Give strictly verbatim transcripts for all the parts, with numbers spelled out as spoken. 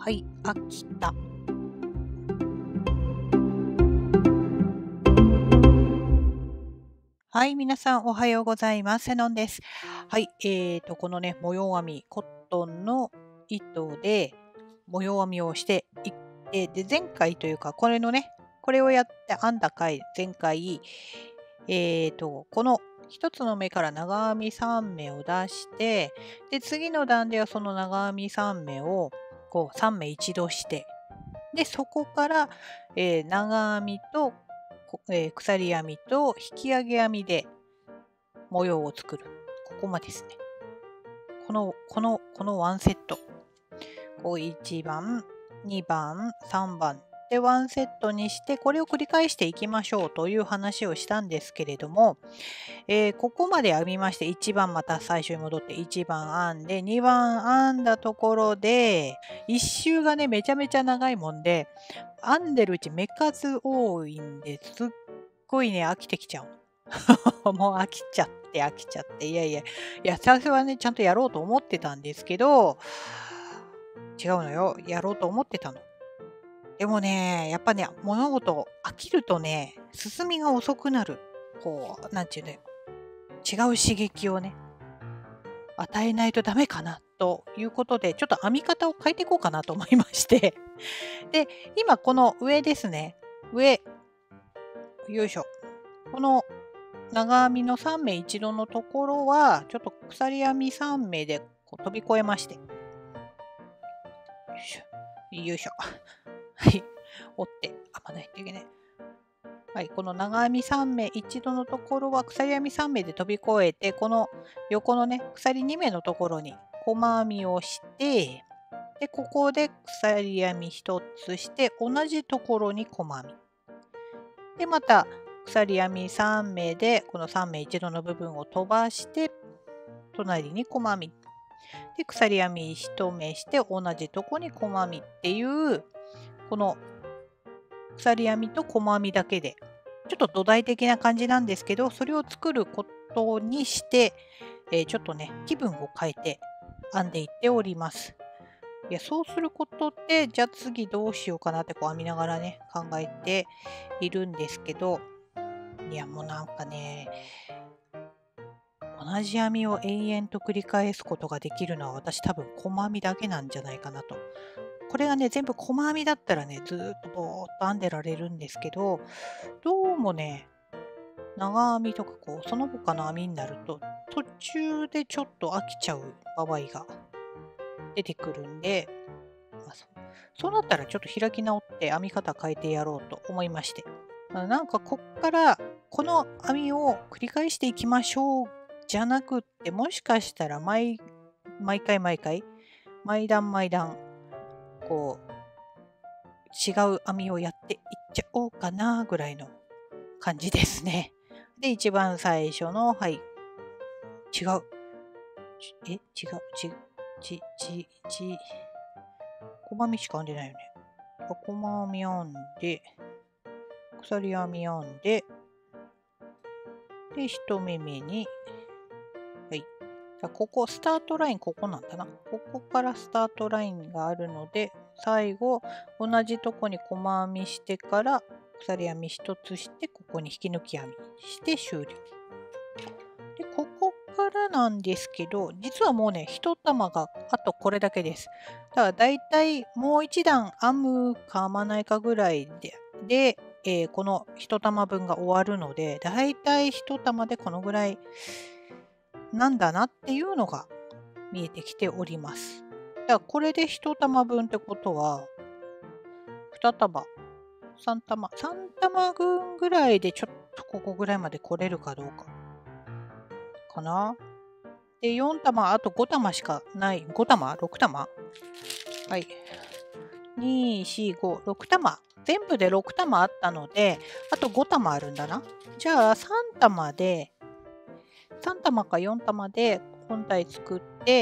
はい、秋田。はい、皆さんおはようございます。セノンです。はい、えーと、このね、模様編み、コットンの糸で模様編みをしていって、で、前回というか、これのね、これをやって編んだ回、前回、えーと、この一つの目から長編みさん目を出して、で、次の段ではその長編みさん目をこうさん目一度して、で、そこから、えー長編みと、こえー鎖編みと引き上げ編みで模様を作る。ここまでですね。この、この、このワンセット。こういちばん、にばん、さんばんでワンセットにして、これを繰り返していきましょうという話をしたんですけれども、えーここまで編みまして、いちばんまた最初に戻っていちばん編んで、にばん編んだところで、いっ周がね、めちゃめちゃ長いもんで、編んでるうち目数多いんですっごいね、飽きてきちゃう。もう飽きちゃって飽きちゃって、いやいや、いや、最初はね、ちゃんとやろうと思ってたんですけど、違うのよ。やろうと思ってたの。でもね、やっぱね、物事飽きるとね、進みが遅くなる。こう、なんていうのよ。違う刺激をね、与えないとダメかなということで、ちょっと編み方を変えていこうかなと思いまして。で、今この上ですね。上、よいしょ。この長編みのさん目一度のところは、ちょっと鎖編みさん目でこう飛び越えまして。よいしょ。よいしょ。はい。折って編まないといけない。はい、この長編みさん目一度のところは鎖編みさん目で飛び越えて、この横のね、鎖に目のところに細編みをして、で、ここで鎖編みひとつして、同じところに細編み。で、また鎖編みさん目で、このさん目一度の部分を飛ばして、隣に細編み。で、鎖編みいち目して、同じとこに細編みっていう、この鎖編みと細編みだけで、ちょっと土台的な感じなんですけど、それを作ることにして、えーちょっとね、気分を変えて編んでいっております。いや、そうすることで、じゃあ次どうしようかなってこう編みながらね、考えているんですけど、いや、もうなんかね、同じ編みを延々と繰り返すことができるのは私多分細編みだけなんじゃないかなと。これがね、全部細編みだったらね、ずーっとぼーっと編んでられるんですけど、どうもね、長編みとかこう、その他の編みになると、途中でちょっと飽きちゃう場合が出てくるんで、まあ、そそうなったらちょっと開き直って編み方変えてやろうと思いまして。あなんかこっからこの編みを繰り返していきましょうじゃなくって、もしかしたら毎毎回毎回、毎段毎段、こう、違う編みをやっていっちゃおうかなぐらいの感じですね。で、一番最初の、はい、違う。ちえ、違う、ち、ち、ち、ち、細編みしか編んでないよね。細編み編んで、鎖編み編んで、で、一目目に、はい。じゃあここ、スタートライン、ここなんだな。ここからスタートラインがあるので、最後、同じとこに細編みしてから、鎖編み一つして、ここに引き抜き編みして終了。で、ここからなんですけど、実はもうね、一玉があとこれだけです。だからだいたいもう一段編むか編まないかぐらいで、で、えーこの一玉分が終わるので、だいたい一玉でこのぐらいなんだなっていうのが見えてきております。だからこれで一玉分ってことは、二玉、三玉、三玉分ぐらいでちょっとここぐらいまで来れるかどうか。かな。で、よん玉、あとご玉しかない。ご玉 ?ろく 玉はい。に、よん、ご、ろく玉。全部でろく玉あったので、あとご玉あるんだな。じゃあ、さん玉で、さん玉かよん玉で本体作って、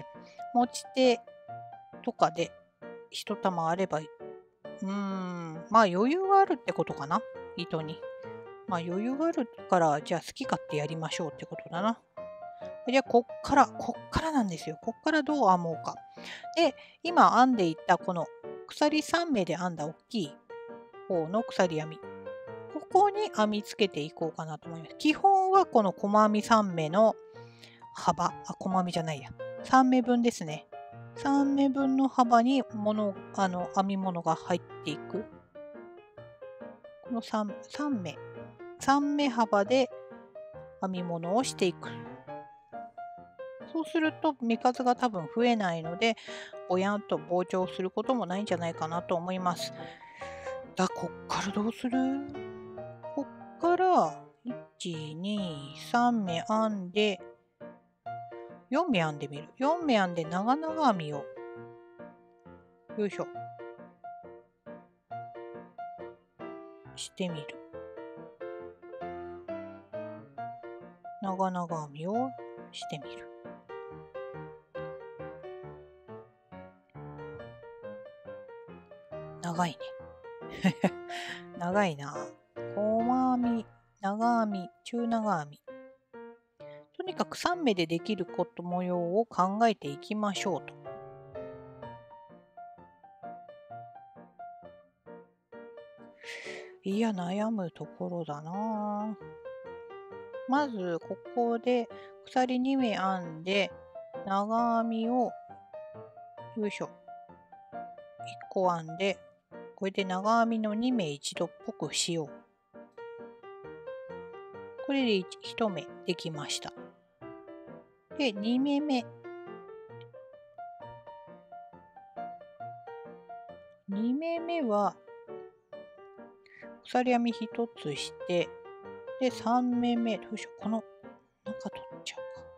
持ち手とかでいち玉あれば、うーん、まあ余裕があるってことかな。糸に。まあ余裕があるから、じゃあ好き勝手やりましょうってことだな。じゃあ、こっから、こっからなんですよ。こっからどう編もうか。で、今編んでいったこの鎖さん目で編んだ大きい方の鎖編み。ここに編みつけていこうかなと思います。基本はこの細編みさん目の幅、あ、細編みじゃないや。さん目分ですね。さん目分の幅にもの、あの、編み物が入っていく。この 3, 3目、さん目幅で編み物をしていく。そうすると目数が多分増えないので、ぼやんと膨張することもないんじゃないかなと思います。だ、こっからどうする？こっから、いち、に、さん目編んで、よん目編んでみる。よん目編んで長々編みを。よいしょ。してみる。長々編みをしてみる。長いね。長いな。細編み、長編み、中長編み。とにかくさん目でできること模様を考えていきましょうと。いや、悩むところだな。まず、ここで鎖に目編んで、長編みを、よいしょ。いっこ編んで、これで長編みのに目一度っぽくしよう。これでいち目できました。で、に目目。に目目は、鎖編み一つして、で、さん目目、どうしよう。この中取っちゃうか。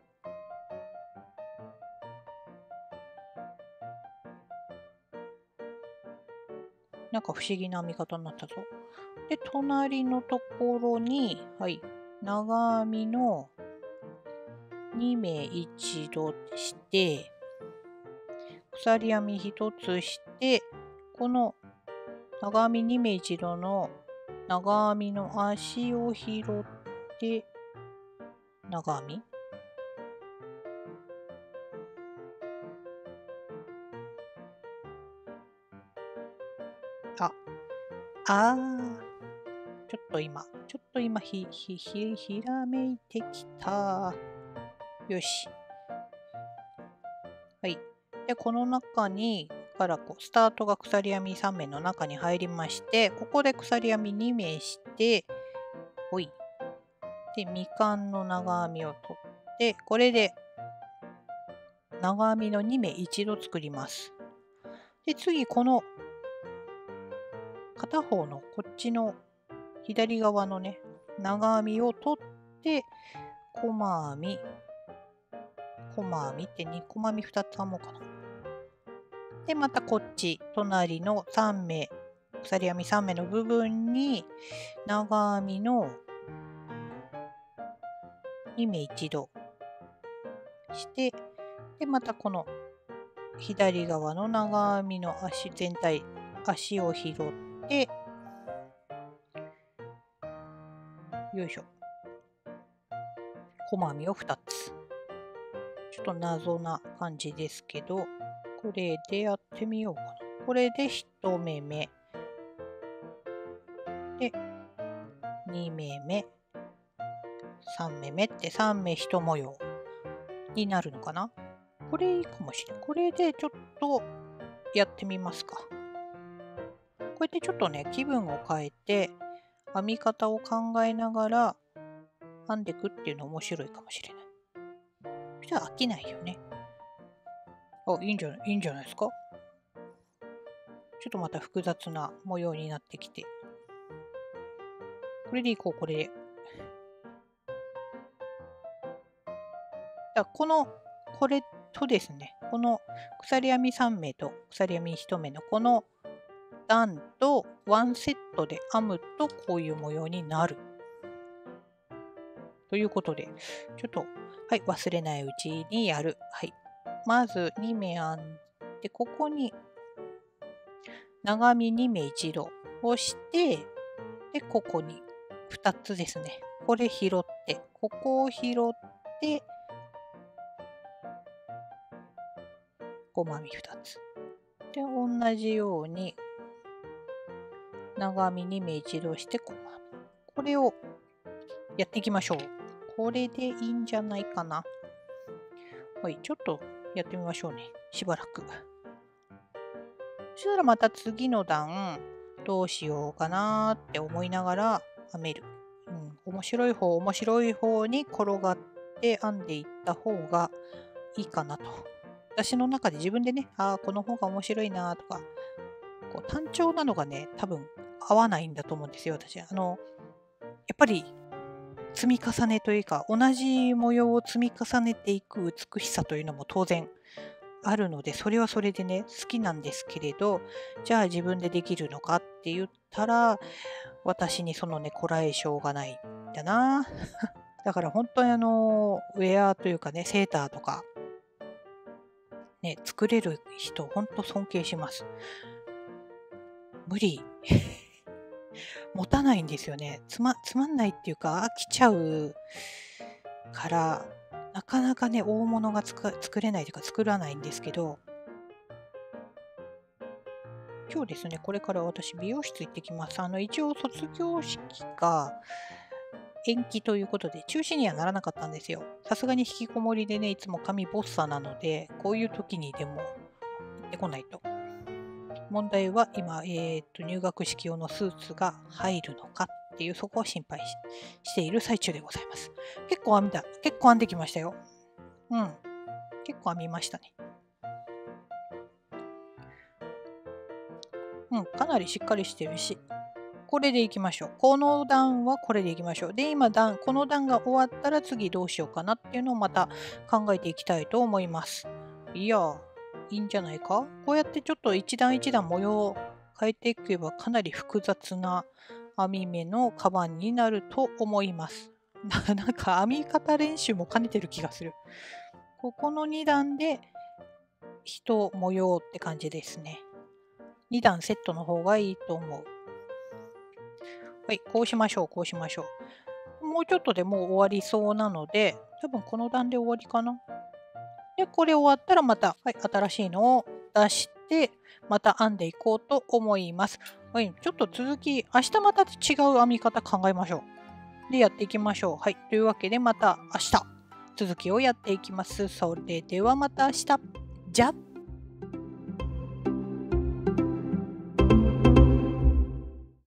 なんか不思議な編み方になったぞ。で、隣のところに、はい、長編みのに目一度して、鎖編み一つして、この長編みに目一度の長編みの足を拾って、長編みあ、あー、ちょっと今、ちょっと今、ひ、ひ、ひ、ひらめいてきた。よし。はい。で、この中に、からこう、スタートが鎖編みさん目の中に入りまして、ここで鎖編みに目して、ほい。で、みかんの長編みを取って、これで、長編みのに目一度作ります。で、次、この、片方のこっちの左側のね、長編みを取って、細編み、細編みってに細編みふたつ編もうかな。で、またこっち、隣のさん目、鎖編みさん目の部分に、長編みのに目一度して、で、またこの左側の長編みの足全体、足を拾って、よいしょ。細編みをふたつ。ちょっと謎な感じですけど、これでやってみようかな。これでいち目目。で、に目目。さん目目ってさん目一模様になるのかな。これいいかもしれない。これでちょっとやってみますか。こうやってちょっとね、気分を変えて、編み方を考えながら編んでいくっていうの面白いかもしれない。そしたら飽きないよね。あ、いいんじゃない、いいんじゃないですか。ちょっとまた複雑な模様になってきて。これでいこう、これで。だこの、これとですね、この鎖編みさん目と鎖編みいち目のこの段とワンセットで編むとこういう模様になる。ということで、ちょっと、はい、忘れないうちにやる。はい。まずに目編んで、ここに長編みに目一度をして、で、ここにふたつですね。これ拾って、ここを拾って、細編みふたつ。 で、同じように長編みに目一度して細編み。これをやっていきましょう。これでいいんじゃないかな。はい、ちょっとやってみましょうね。しばらく。そしたらまた次の段、どうしようかなって思いながら編める。うん、面白い方、面白い方に転がって編んでいった方がいいかなと。私の中で自分でね、ああ、この方が面白いなとか、こう単調なのがね、多分合わないんだと思うんですよ、私。あの、やっぱり積み重ねというか、同じ模様を積み重ねていく美しさというのも当然あるので、それはそれでね、好きなんですけれど、じゃあ自分でできるのかって言ったら、私にそのね、こらえ性がないんだな。だから本当にあの、ウェアというかね、セーターとか、ね、作れる人、本当尊敬します。無理。持たないんですよね。つま、つまんないっていうか、飽きちゃうから、なかなかね、大物がつか作れないというか、作らないんですけど、今日ですね、これから私、美容室行ってきます。あの、一応、卒業式が延期ということで、中止にはならなかったんですよ。さすがに引きこもりでね、いつも髪ボッサなので、こういう時にでも行ってこないと。問題は今、えーと、入学式用のスーツが入るのかっていう、そこを心配 し, している最中でございます。結構編みだ。結構編んできましたよ。うん。結構編みましたね。うん、かなりしっかりしてるし。これでいきましょう。この段はこれでいきましょう。で、今段、この段が終わったら次どうしようかなっていうのをまた考えていきたいと思います。いやー、いいんじゃないか。こうやってちょっと一段一段模様を変えていけばかなり複雑な編み目のカバンになると思います。なんか編み方練習も兼ねてる気がする。ここのに段で一模様って感じですね。に段セットの方がいいと思う。はい、こうしましょう、こうしましょう。もうちょっとでもう終わりそうなので、多分この段で終わりかな。で、これ終わったらまた、はい、新しいのを出して、また編んでいこうと思います。はい、ちょっと続き、明日また違う編み方考えましょう。で、やっていきましょう。はい、というわけでまた明日、続きをやっていきます。それではまた明日。じゃっ